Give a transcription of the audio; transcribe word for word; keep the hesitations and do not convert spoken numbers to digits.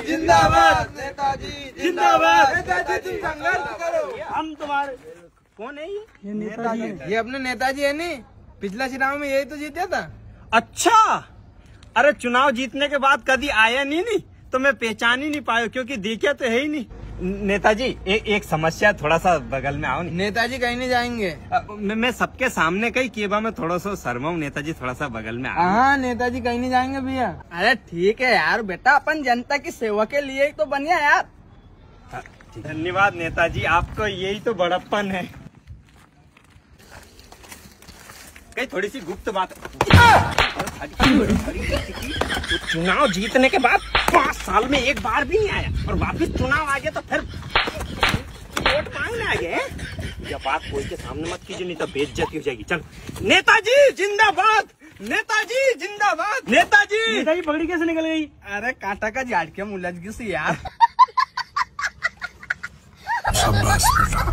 जिंदाबाद, नेताजी जिंदाबाद, नेताजी तुम संघर्ष करो। हम तुम्हारे कौन है ये? ये नेताजी, ये अपने नेताजी है नहीं, पिछला चुनाव में यही तो जीता था। अच्छा, अरे चुनाव जीतने के बाद कभी आया नहीं नहीं तो मैं पहचान ही नहीं पाया, क्योंकि देखा तो है ही नहीं। नेताजी ए, एक समस्या, थोड़ा सा बगल में आओ। नहीं नेताजी कहीं नहीं जाएंगे। अ, मैं, मैं सबके सामने कहीं केबा में थोड़ा सा शर्मा हूँ। नेताजी थोड़ा सा बगल में आओ। हाँ, नेताजी कहीं नहीं जाएंगे भैया। अरे ठीक है यार बेटा, अपन जनता की सेवा के लिए तो बनिया यार। धन्यवाद नेताजी, आपको यही तो बड़प्पन है। कहीं थोड़ी सी गुप्त बात, तो चुनाव जीतने के बाद पाँच साल में एक बार भी नहीं आया और वापिस चुनाव आ गया तो फिर वोट मांगने आ गए। यह बात कोई के सामने मत कीजिए, नहीं तो बेइज्जती हो जाएगी। चलो, नेताजी जिंदाबाद, नेताजी जिंदाबाद, नेताजी। नेताजी पगड़ी कैसे निकल गई? अरे कांटा का झाड़ के मुलझ गई सी यार। शाबाश बेटा।